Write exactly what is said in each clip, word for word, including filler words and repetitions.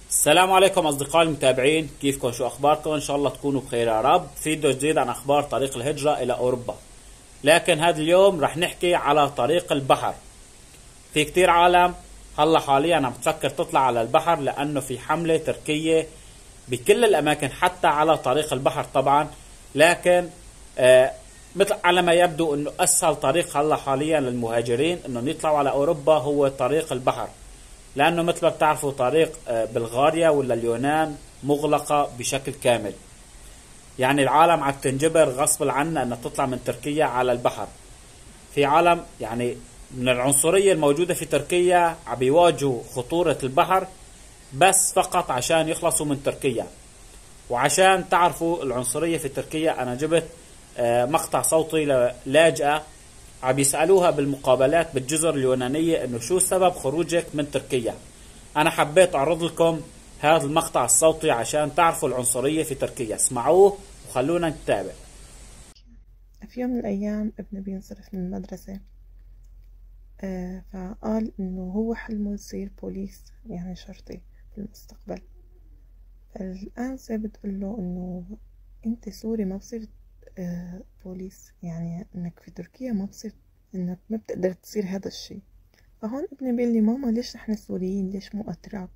السلام عليكم أصدقائي المتابعين، كيفكم؟ شو أخباركم؟ إن شاء الله تكونوا بخير يا رب. فيديو جديد عن أخبار طريق الهجرة إلى أوروبا، لكن هذا اليوم رح نحكي على طريق البحر. في كتير عالم هلا حاليا عم تفكر تطلع على البحر، لأنه في حملة تركية بكل الأماكن حتى على طريق البحر طبعا. لكن آه مثل على ما يبدو أنه أسهل طريق هلا حاليا للمهاجرين أنهم يطلعوا على أوروبا هو طريق البحر، لأنه مثل ما بتعرفوا طريق بلغاريا ولا اليونان مغلقة بشكل كامل. يعني العالم عم تنجبر غصب عنها أنها تطلع من تركيا على البحر. في عالم يعني من العنصرية الموجودة في تركيا عم بيواجهوا خطورة البحر بس فقط عشان يخلصوا من تركيا. وعشان تعرفوا العنصرية في تركيا، أنا جبت مقطع صوتي للاجئة عم يسألوها بالمقابلات بالجزر اليونانية انه شو سبب خروجك من تركيا. انا حبيت اعرض لكم هذا المقطع الصوتي عشان تعرفوا العنصرية في تركيا. اسمعوه وخلونا نتابع. في يوم من الايام ابني بينصرف من المدرسة، آه فقال انه هو حلمه يصير بوليس، يعني شرطي في المستقبل. فالآنسة بتقول له انه انت سوري ما بصير آه بوليس، يعني انك في تركيا ما بصير، انك ما بتقدر تصير هذا الشيء. فهون ابني بيقول لي ماما ليش نحن سوريين، ليش مو اتراك؟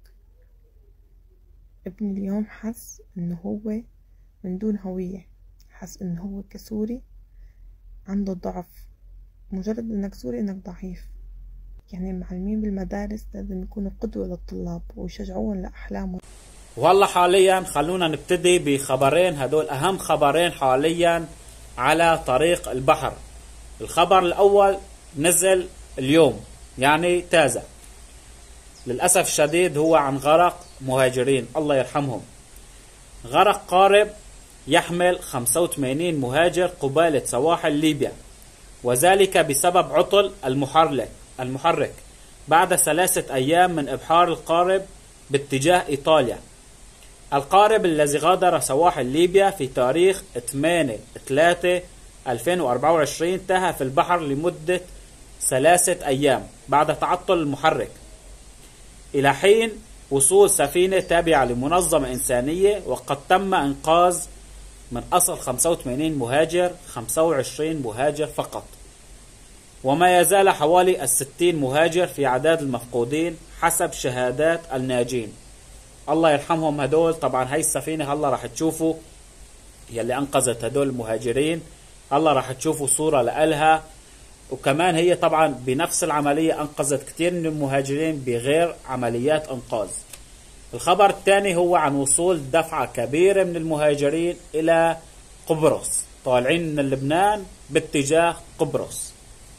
ابني اليوم حس انه هو من دون هوية، حس انه هو كسوري عنده ضعف. مجرد انك سوري انك ضعيف. يعني المعلمين بالمدارس لازم يكونوا قدوة للطلاب ويشجعوهم لأحلامهم. وهلا حاليا خلونا نبتدي بخبرين، هدول اهم خبرين حاليا على طريق البحر. الخبر الاول نزل اليوم، يعني تازة. للأسف الشديد هو عن غرق مهاجرين، الله يرحمهم. غرق قارب يحمل خمسة وثمانين مهاجر قبالة سواحل ليبيا، وذلك بسبب عطل المحرك المحرك بعد ثلاثة أيام من إبحار القارب باتجاه إيطاليا. القارب الذي غادر سواحل ليبيا في تاريخ ثمانية ثلاثة ألفين وأربعة وعشرين تاه في البحر لمدة ثلاثة أيام بعد تعطل المحرك، إلى حين وصول سفينة تابعة لمنظمة إنسانية. وقد تم إنقاذ من أصل خمسة وثمانين مهاجر خمسة وعشرين مهاجر فقط، وما يزال حوالي الستين مهاجر في عداد المفقودين حسب شهادات الناجين. الله يرحمهم هدول. طبعا هاي السفينة هلا راح تشوفوا يلي أنقذت هدول المهاجرين، هلا راح تشوفوا صورة لألها. وكمان هي طبعا بنفس العملية أنقذت كتير من المهاجرين بغير عمليات إنقاذ. الخبر الثاني هو عن وصول دفعة كبيرة من المهاجرين إلى قبرص، طالعين من لبنان باتجاه قبرص.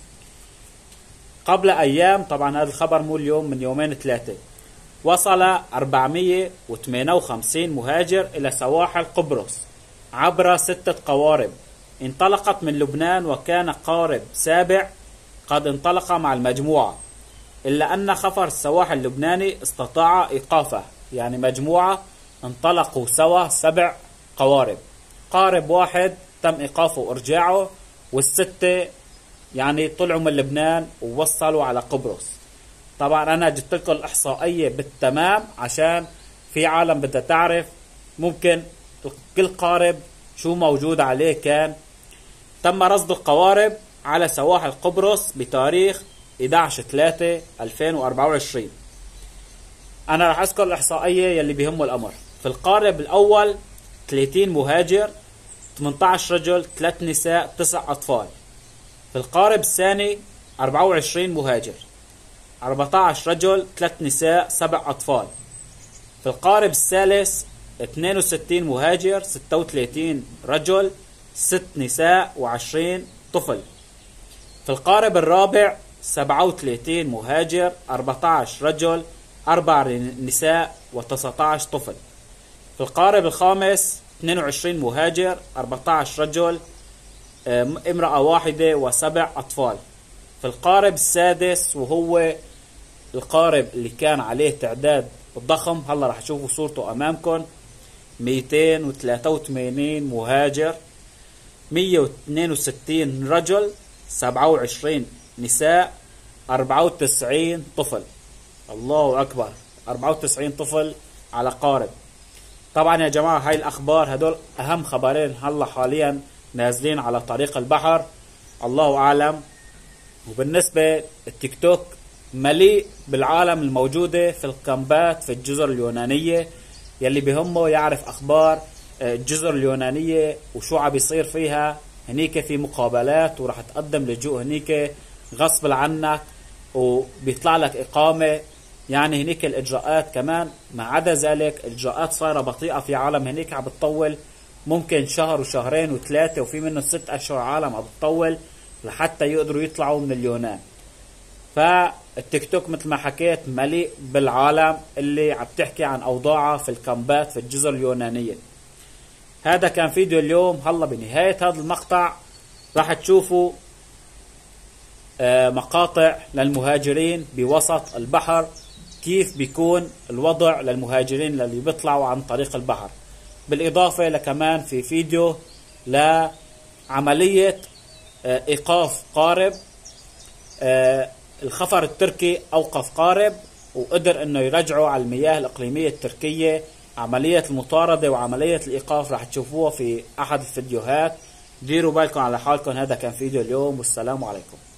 قبل أيام، طبعا هذا الخبر مو اليوم، من يومين ثلاثة، وصل أربعمية وثمانية وخمسين مهاجر إلى سواحل قبرص عبر ستة قوارب انطلقت من لبنان، وكان قارب سابع قد انطلق مع المجموعة، إلا أن خفر السواحل اللبناني استطاع إيقافه. يعني مجموعة انطلقوا سوا سبع قوارب، قارب واحد تم إيقافه وإرجاعه، والستة يعني طلعوا من لبنان ووصلوا على قبرص. طبعا أنا جبت لكم الإحصائية بالتمام عشان في عالم بدها تعرف ممكن كل قارب شو موجود عليه. كان تم رصد القوارب على سواحل قبرص بتاريخ أحد عشر ثلاثة ألفين وأربعة وعشرين. أنا راح أذكر الإحصائية يلي بيهمه الأمر. في القارب الأول ثلاثين مهاجر، ثمانية عشر رجل، ثلاث نساء، تسع أطفال. في القارب الثاني أربعة وعشرين مهاجر، أربعة عشر رجل، ثلاث نساء، سبع أطفال. في القارب الثالث اثنين وستين مهاجر، ستة وثلاثين رجل، ست نساء، وعشرين طفل. في القارب الرابع سبعة وثلاثين مهاجر، أربعة عشر رجل، أربع نساء، وتسعة عشر طفل. في القارب الخامس اثنين وعشرين مهاجر، أربعة عشر رجل، امرأة واحدة، وسبع أطفال. في القارب السادس، وهو القارب اللي كان عليه تعداد ضخم، هلا راح تشوفوا صورته أمامكم، مئتين وثلاثة وثمانين مهاجر، مئة واثنين وستين رجل، سبعة وعشرين نساء، أربعة وتسعين طفل. الله أكبر، أربعة وتسعين طفل على قارب. طبعا يا جماعة هاي الأخبار هدول أهم خبرين هلا حاليا نازلين على طريق البحر، الله أعلم. وبالنسبة التيك توك مليء بالعالم الموجودة في الكامبات في الجزر اليونانية، يلي بهمه يعرف أخبار الجزر اليونانية وشو عم بيصير فيها. هنيك في مقابلات ورح تقدم لجوء هنيك غصب عنك وبيطلع لك إقامة. يعني هنيك الإجراءات كمان ما عدا ذلك الإجراءات صايرة بطيئة في عالم هنيك عم بتطول ممكن شهر وشهرين وثلاثة، وفي منه ست أشهر عالم عم بتطول لحتى يقدروا يطلعوا من اليونان. فالتيك توك مثل ما حكيت مليء بالعالم اللي عم تحكي عن أوضاعها في الكامبات في الجزر اليونانية. هذا كان فيديو اليوم. هلا بنهاية هذا المقطع راح تشوفوا مقاطع للمهاجرين بوسط البحر، كيف بيكون الوضع للمهاجرين اللي بيطلعوا عن طريق البحر. بالإضافة لكمان في فيديو لعملية إيقاف قارب. الخفر التركي أوقف قارب وقدر أنه يرجعوا على المياه الإقليمية التركية. عملية المطاردة وعملية الإيقاف راح تشوفوها في أحد الفيديوهات. ديروا بالكم على حالكم. هذا كان فيديو اليوم والسلام عليكم.